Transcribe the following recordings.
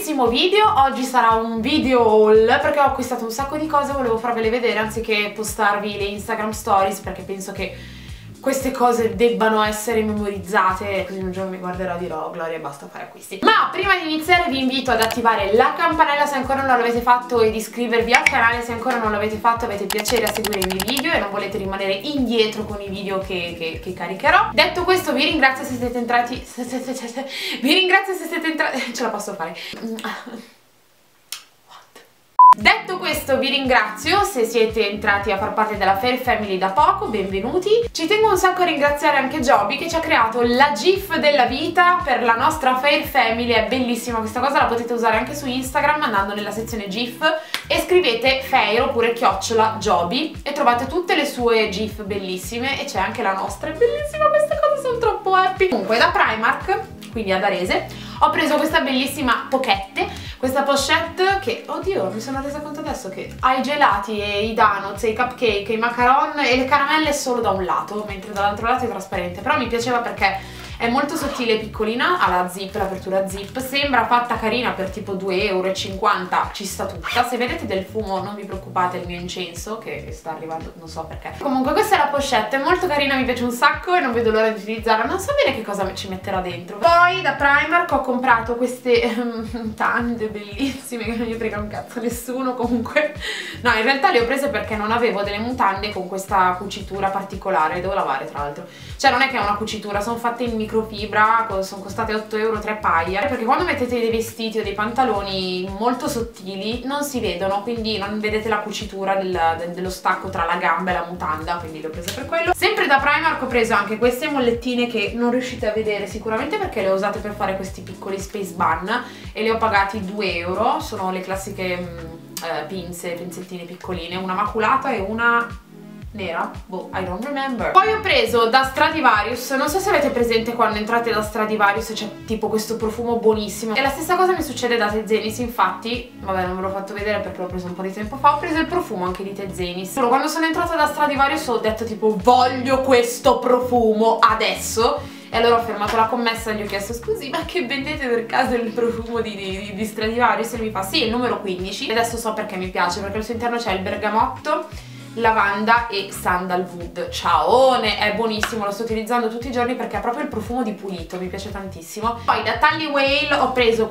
nuovissimo video. Oggi sarà un video haul perché ho acquistato un sacco di cose, volevo farvele vedere anziché postarvi le Instagram stories, perché penso che queste cose debbano essere memorizzate, così un giorno mi guarderò e dirò: Gloria, basta fare acquisti. Ma prima di iniziare vi invito ad attivare la campanella se ancora non l'avete fatto ed iscrivervi al canale se ancora non l'avete fatto, avete piacere a seguire i miei video e non volete rimanere indietro con i video che caricherò. Detto questo, vi ringrazio se siete entrati ce la posso fare. Detto questo, vi ringrazio se siete entrati a far parte della Fairy Family da poco, benvenuti. Ci tengo un sacco a ringraziare anche Joby che ci ha creato la GIF della vita per la nostra Fairy Family, è bellissima questa cosa, la potete usare anche su Instagram andando nella sezione GIF e scrivete Fairy oppure @ e trovate tutte le sue GIF bellissime e c'è anche la nostra, è bellissima questa cosa, sono troppo happy. Comunque da Primark, quindi ad Arese, ho preso questa bellissima pochette, questa pochette che, oddio, mi sono resa conto adesso che ha i gelati e i donuts e i cupcake e i macaron e le caramelle solo da un lato, mentre dall'altro lato è trasparente, però mi piaceva perché è molto sottile e piccolina, ha la zip, l'apertura zip, sembra fatta carina per tipo 2,50 €, ci sta tutta. Se vedete del fumo non vi preoccupate, il mio incenso che sta arrivando, non so perché. Comunque questa è la pochette, è molto carina, mi piace un sacco e non vedo l'ora di utilizzarla, non so bene che cosa ci metterà dentro. Poi da Primark ho comprato queste mutande bellissime che non gli frega un cazzo a nessuno, comunque no, in realtà le ho prese perché non avevo delle mutande con questa cucitura particolare, devo lavare tra l'altro, cioè non è che è una cucitura, sono fatte in microfibra, sono costate 8 € 3 paia, perché quando mettete dei vestiti o dei pantaloni molto sottili non si vedono, quindi non vedete la cucitura dello stacco tra la gamba e la mutanda, quindi le ho prese per quello. Sempre da Primark ho preso anche queste mollettine che non riuscite a vedere sicuramente perché le ho usate per fare questi piccoli space bun e le ho pagati 2 €, sono le classiche pinzettine piccoline, una maculata e una nera, boh, I don't remember. Poi ho preso da Stradivarius, non so se avete presente quando entrate da Stradivarius c'è tipo questo profumo buonissimo, e la stessa cosa mi succede da Tezenis, infatti, vabbè non ve l'ho fatto vedere perché l'ho preso un po' di tempo fa, ho preso il profumo anche di Tezenis. Solo quando sono entrata da Stradivarius ho detto tipo voglio questo profumo adesso, e allora ho fermato la commessa e gli ho chiesto scusi ma che vendete per caso il profumo di Stradivarius? E mi fa sì, il numero 15, e adesso so perché mi piace, perché al suo interno c'è il bergamotto, lavanda e sandalwood. Ciaone, è buonissimo, lo sto utilizzando tutti i giorni perché ha proprio il profumo di pulito, mi piace tantissimo. Poi da Tally Whale ho preso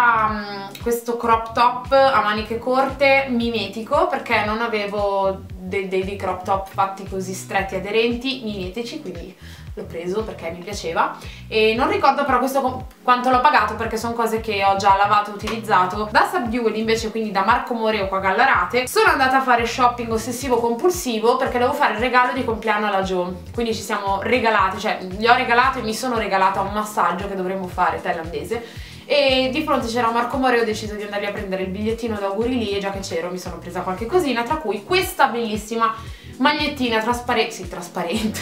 questo crop top a maniche corte mimetico perché non avevo dei crop top fatti così stretti aderenti, mimetici, quindi l'ho preso perché mi piaceva e non ricordo però questo quanto l'ho pagato perché sono cose che ho già lavato e utilizzato. Da Subdued invece, quindi da Marco Moreo qua a Gallarate, sono andata a fare shopping ossessivo compulsivo perché devo fare il regalo di compleanno alla Jo, quindi ci siamo regalate, cioè gli ho regalato e mi sono regalata un massaggio che dovremmo fare thailandese, e di fronte c'era Marco Moreo, ho deciso di andargli a prendere il bigliettino d'auguri lì e già che c'ero mi sono presa qualche cosina, tra cui questa bellissima magliettina trasparente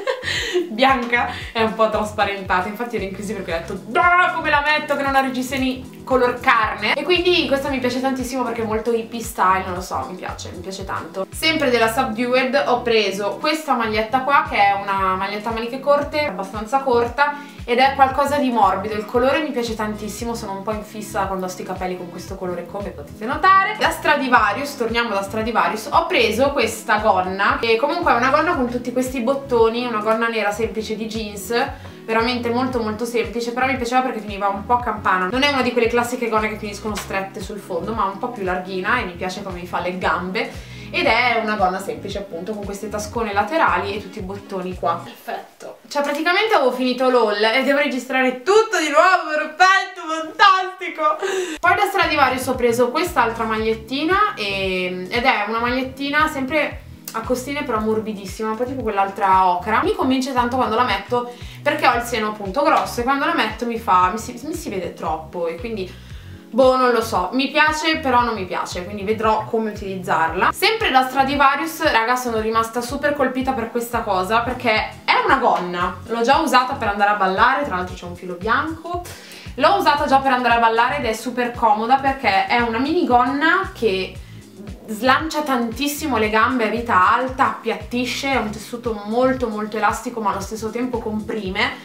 bianca, è un po' trasparentata, infatti ero in crisi perché ho detto no, come la metto che non ha reggiseni color carne, e quindi questa mi piace tantissimo perché è molto hippie style, non lo so, mi piace tanto. Sempre della Subdued ho preso questa maglietta qua che è una maglietta a maniche corte, abbastanza corta ed è qualcosa di morbido, il colore mi piace tantissimo, sono un po' in fissa quando ho sti capelli con questo colore come potete notare. Da Stradivarius, torniamo da Stradivarius, ho preso questa gonna che comunque è una gonna con tutti questi bottoni, una gonna nera semplice di jeans, veramente molto semplice, però mi piaceva perché finiva un po' a campana, non è una di quelle classiche gonne che finiscono strette sul fondo ma un po' più larghina e mi piace come mi fa le gambe, ed è una gonna semplice appunto con queste tascone laterali e tutti i bottoni qua, perfetto, cioè praticamente avevo finito l'haul e devo registrare tutto di nuovo, perfetto, fantastico. Poi da Stradivarius ho preso quest'altra magliettina ed è una magliettina sempre a costine però morbidissima, un po' tipo quell'altra ocra, mi convince tanto quando la metto perché ho il seno appunto grosso e quando la metto mi si vede troppo e quindi boh, non lo so, mi piace però non mi piace, quindi vedrò come utilizzarla. Sempre da Stradivarius, raga, sono rimasta super colpita per questa cosa perché è una gonna, l'ho già usata per andare a ballare, tra l'altro c'è un filo bianco, l'ho usata già per andare a ballare ed è super comoda perché è una minigonna che slancia tantissimo le gambe a vita alta, appiattisce, è un tessuto molto elastico ma allo stesso tempo comprime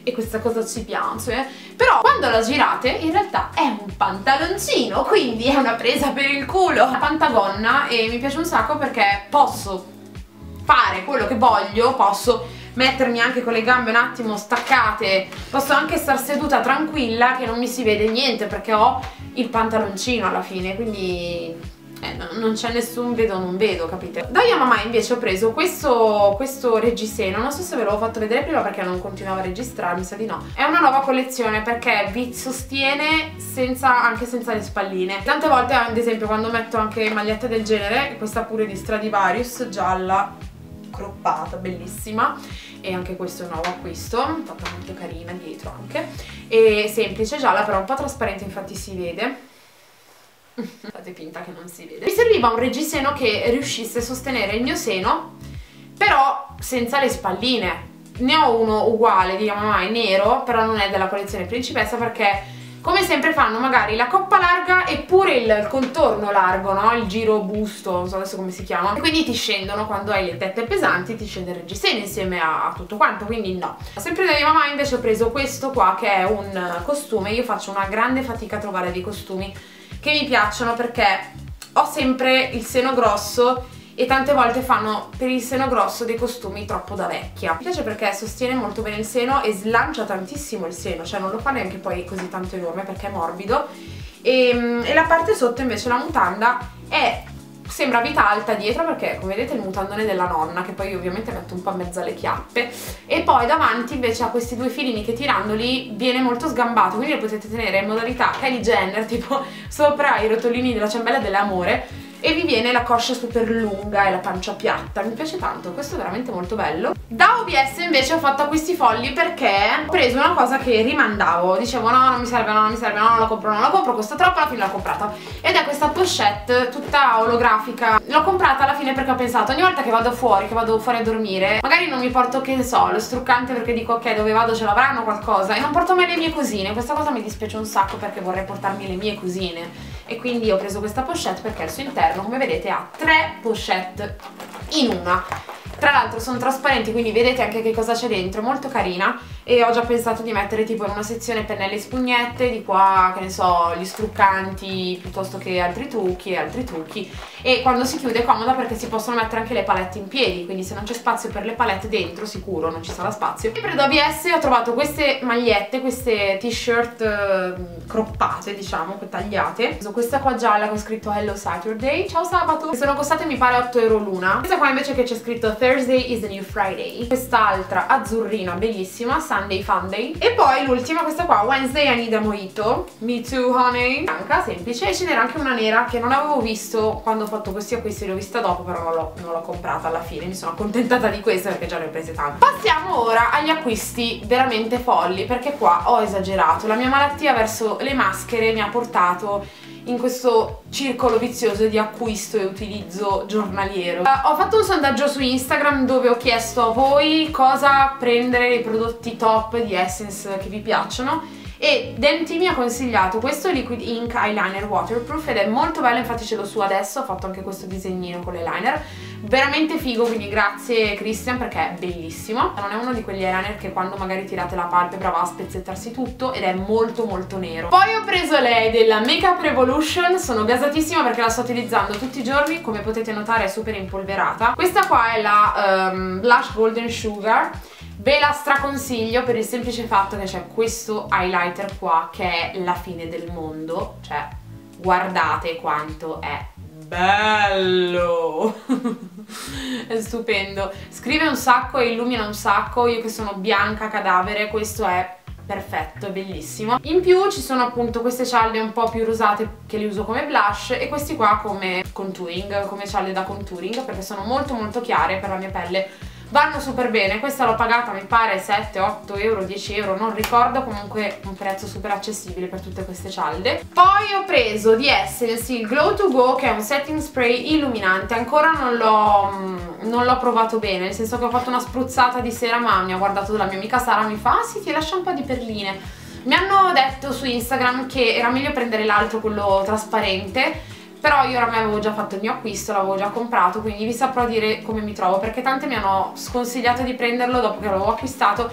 e questa cosa ci piace, però quando la girate in realtà è un pantaloncino, quindi è una presa per il culo, una pantagonna, e mi piace un sacco perché posso fare quello che voglio, posso mettermi anche con le gambe un attimo staccate, posso anche star seduta tranquilla che non mi si vede niente perché ho il pantaloncino alla fine, quindi non c'è nessun vedo non vedo, capite? Da Yamamai invece ho preso questo reggiseno, non so se ve l'avevo fatto vedere prima perché non continuava a registrare, mi sa di no. È una nuova collezione perché vi sostiene anche senza le spalline. Tante volte, ad esempio, quando metto anche magliette del genere, questa pure di Stradivarius, gialla, croppata, bellissima, e anche questo è un nuovo acquisto, fatta molto carina dietro anche, e semplice, gialla, però un po' trasparente, infatti si vede. Fate finta che non si vede. Mi serviva un reggiseno che riuscisse a sostenere il mio seno, però senza le spalline. Ne ho uno uguale di Yamamai, nero, però non è della collezione principessa perché come sempre fanno magari la coppa larga e pure il contorno largo, no? Il giro busto, non so adesso come si chiama, e quindi ti scendono, quando hai le tette pesanti ti scende il reggiseno insieme a tutto quanto, quindi no. Sempre da Yamamai invece ho preso questo qua che è un costume. Io faccio una grande fatica a trovare dei costumi che mi piacciono perché ho sempre il seno grosso e tante volte fanno per il seno grosso dei costumi troppo da vecchia. Mi piace perché sostiene molto bene il seno e slancia tantissimo il seno, cioè non lo fa neanche poi così tanto enorme perché è morbido, e la parte sotto invece, la mutanda, sembra vita alta dietro perché come vedete il mutandone della nonna, che poi io ovviamente metto un po' in mezzo alle chiappe, e poi davanti invece ha questi due filini che tirandoli viene molto sgambato, quindi lo potete tenere in modalità Kylie Jenner, tipo sopra i rotolini della ciambella dell'amore, e vi viene la coscia super lunga e la pancia piatta. Mi piace tanto, questo è veramente molto bello. Da OVS invece ho fatto acquisti folli perché ho preso una cosa che rimandavo, dicevo no, non mi serve, no, non mi serve, no, non la compro, non la compro, costa troppo, alla fine l'ho comprata, ed è questa pochette tutta olografica. L'ho comprata alla fine perché ho pensato, ogni volta che vado fuori a dormire, magari non mi porto, che ne so, lo struccante perché dico ok, dove vado ce l'avranno qualcosa, e non porto mai le mie cosine. Questa cosa mi dispiace un sacco perché vorrei portarmi le mie cosine, e quindi ho preso questa pochette perché al suo interno, come vedete, ha 3 pochette in una. Tra l'altro sono trasparenti, quindi vedete anche che cosa c'è dentro, molto carina, e ho già pensato di mettere tipo in una sezione pennelli e spugnette, di qua, che ne so, gli struccanti piuttosto che altri trucchi, e quando si chiude è comoda perché si possono mettere anche le palette in piedi, quindi se non c'è spazio per le palette dentro sicuro non ci sarà spazio. Sempre da OVS ho trovato queste magliette, queste t-shirt croppate, diciamo, tagliate. Ho preso questa qua gialla con scritto Hello Saturday, ciao sabato, che sono costate mi pare 8 euro l'una. Questa qua invece che c'è scritto Thursday is the new Friday, quest'altra azzurrina bellissima, Sunday Funday, e poi l'ultima, questa qua, Wednesday I need a mojito, me too honey, bianca, semplice, e ce n'era anche una nera che non avevo visto quando ho fatto questi acquisti, l'ho vista dopo, però non l'ho comprata alla fine, mi sono accontentata di questa perché già ne ho prese tante. Passiamo ora agli acquisti veramente folli, perché qua ho esagerato, la mia malattia verso le maschere mi ha portato in questo circolo vizioso di acquisto e utilizzo giornaliero. Ho fatto un sondaggio su Instagram dove ho chiesto a voi cosa prendere, i prodotti top di Essence che vi piacciono, e Dempty mi ha consigliato questo Liquid Ink Eyeliner Waterproof ed è molto bello, infatti ce l'ho su adesso, ho fatto anche questo disegnino con l'eyeliner, veramente figo, quindi grazie Christian perché è bellissimo. Non è uno di quegli eyeliner che quando magari tirate la palpebra va a spezzettarsi tutto, ed è molto molto nero. Poi ho preso lei della Makeup Revolution, sono gasatissima perché la sto utilizzando tutti i giorni, come potete notare è super impolverata. Questa qua è la Blush Golden Sugar. Ve la straconsiglio per il semplice fatto che c'è questo highlighter qua che è la fine del mondo, cioè guardate quanto è bello è stupendo, scrive un sacco e illumina un sacco. Io che sono bianca cadavere, questo è perfetto, è bellissimo. In più ci sono appunto queste cialde un po' più rosate che le uso come blush, e questi qua come contouring, come cialde da contouring, perché sono molto molto chiare per la mia pelle, vanno super bene. Questa l'ho pagata mi pare 7, 8 euro, 10 euro, non ricordo, comunque un prezzo super accessibile per tutte queste cialde. Poi ho preso di Essence il Glow to Go, che è un setting spray illuminante, ancora non l'ho provato bene, nel senso che ho fatto una spruzzata di sera, ma mi ha guardato la mia amica Sara, mi fa ah sì, ti lascia un po' di perline. Mi hanno detto su Instagram che era meglio prendere l'altro, quello trasparente, però io oramai avevo già fatto il mio acquisto, l'avevo già comprato, quindi vi saprò dire come mi trovo, perché tante mi hanno sconsigliato di prenderlo dopo che l'avevo acquistato,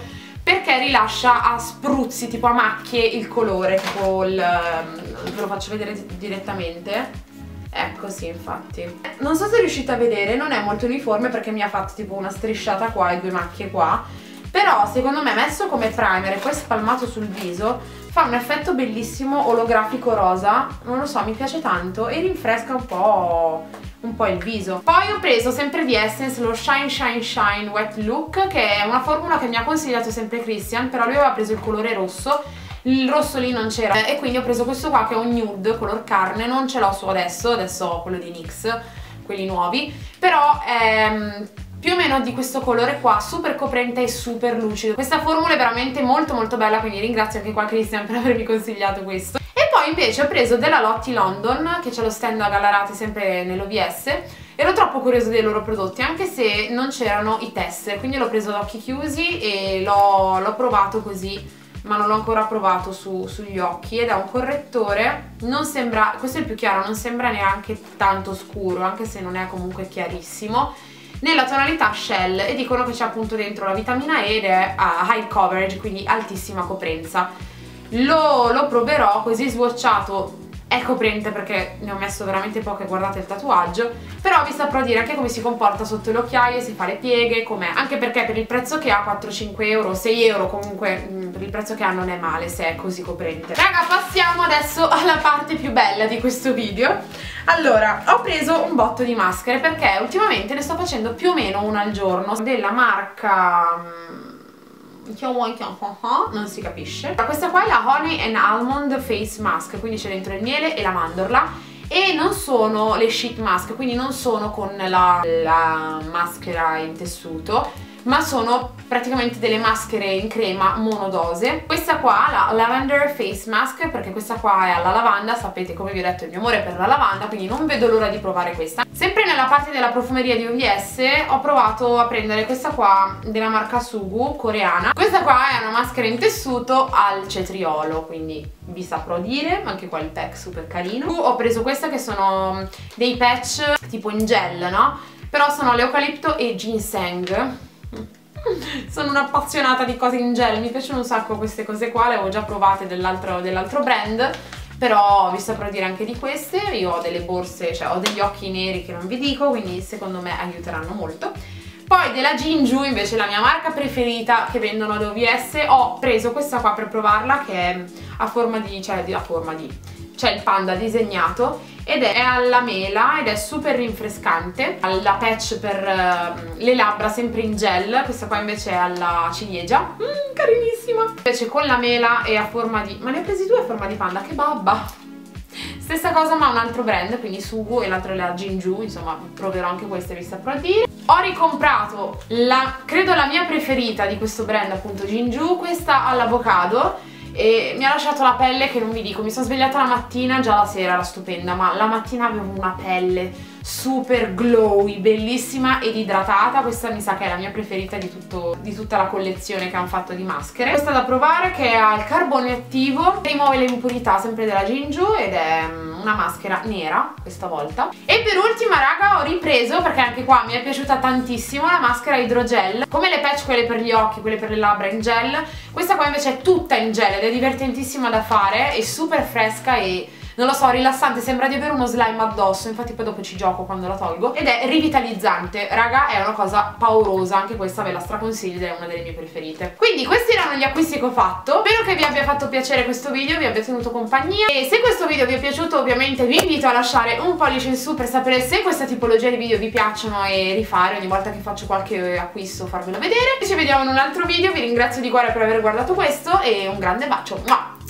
perché rilascia a spruzzi, tipo a macchie, il colore, tipo ve lo faccio vedere direttamente. Ecco, sì, infatti. Non so se riuscite a vedere, non è molto uniforme perché mi ha fatto tipo una strisciata qua e 2 macchie qua, però secondo me messo come primer e poi spalmato sul viso fa un effetto bellissimo olografico rosa, non lo so, mi piace tanto e rinfresca un po' il viso. Poi ho preso sempre di Essence lo Shine Shine Shine Wet Look, che è una formula che mi ha consigliato sempre Christian, però lui aveva preso il colore rosso. Il rosso lì non c'era e quindi ho preso questo qua che è un nude color carne, non ce l'ho su adesso ho quello di NYX, quelli nuovi, però è più o meno di questo colore qua, super coprente e super lucido. Questa formula è veramente molto molto bella, quindi ringrazio anche qua Christian per avermi consigliato questo. E poi invece ho preso della Lottie London, che c'è lo stand a Gallarate sempre nell'OVS. Ero troppo curiosa dei loro prodotti, anche se non c'erano i tester, quindi l'ho preso ad occhi chiusi e l'ho provato così, ma non l'ho ancora provato sugli occhi, ed è un correttore, non sembra, questo è il più chiaro, non sembra neanche tanto scuro, anche se non è comunque chiarissimo, nella tonalità Shell, e dicono che c'è appunto dentro la vitamina E ed è a high coverage, quindi altissima coprenza. Lo proverò così swatchato. È coprente perché ne ho messo veramente poche, guardate il tatuaggio, però vi saprò dire anche come si comporta sotto le occhiaie, si fa le pieghe, com'è, anche perché per il prezzo che ha, 4-5 euro, 6 euro comunque, per il prezzo che ha non è male se è così coprente. Raga, passiamo adesso alla parte più bella di questo video. Allora, ho preso un botto di maschere perché ultimamente ne sto facendo più o meno una al giorno, della marca non si capisce. Questa qua è la Honey and Almond Face Mask, quindi c'è dentro il miele e la mandorla, e non sono le sheet mask, quindi non sono con la maschera in tessuto, ma sono praticamente delle maschere in crema monodose. Questa qua, la Lavender Face Mask, perché questa qua è alla lavanda, sapete come vi ho detto il mio amore per la lavanda, quindi non vedo l'ora di provare questa. Sempre nella parte della profumeria di OVS ho provato a prendere questa qua della marca Sugu, coreana. Questa qua è una maschera in tessuto al cetriolo, quindi vi saprò dire, anche qua il pack super carino. Ho preso questa che sono dei patch tipo in gel, no? Però sono l'eucalipto e ginseng. Sono un'appassionata di cose in gel, mi piacciono un sacco queste cose qua, le avevo già provate dell'altro brand, però vi saprò dire anche di queste. Io ho delle borse, cioè ho degli occhi neri che non vi dico, quindi secondo me aiuteranno molto. Poi della Jinju, invece la mia marca preferita che vendono ad OVS, ho preso questa qua per provarla, che è a forma di, c'è il panda disegnato ed è alla mela ed è super rinfrescante. La patch per le labbra sempre in gel, questa qua invece è alla ciliegia, carinissima. Invece con la mela è a forma di, ma ne ho presi 2 a forma di panda, che babba. Stessa cosa ma un altro brand, quindi Sugu, e l'altro è la Jinju, insomma proverò anche queste, vi saprò dire. Ho ricomprato credo la mia preferita di questo brand, appunto Jinju, questa all'avocado, e mi ha lasciato la pelle che non vi dico, mi sono svegliata la mattina, già la sera era stupenda, ma la mattina avevo una pelle super glowy, bellissima ed idratata. Questa mi sa che è la mia preferita di tutta la collezione che hanno fatto di maschere. Questa da provare, che ha il carbone attivo, rimuove le impurità, sempre della Jinju, ed è una maschera nera questa volta. E per ultima, raga, ho ripreso, perché anche qua mi è piaciuta tantissimo, la maschera idrogel. Come le patch, quelle per gli occhi, quelle per le labbra in gel, questa qua invece è tutta in gel ed è divertentissima da fare, è super fresca e non lo so, rilassante, sembra di avere uno slime addosso, infatti poi dopo ci gioco quando la tolgo, ed è rivitalizzante, raga, è una cosa paurosa, anche questa ve la straconsiglio ed è una delle mie preferite. Quindi questi erano gli acquisti che ho fatto, spero che vi abbia fatto piacere questo video, vi abbia tenuto compagnia, e se questo video vi è piaciuto ovviamente vi invito a lasciare un pollice in su per sapere se questa tipologia di video vi piacciono e rifare ogni volta che faccio qualche acquisto farvelo vedere. Ci vediamo in un altro video, vi ringrazio di cuore per aver guardato questo e un grande bacio.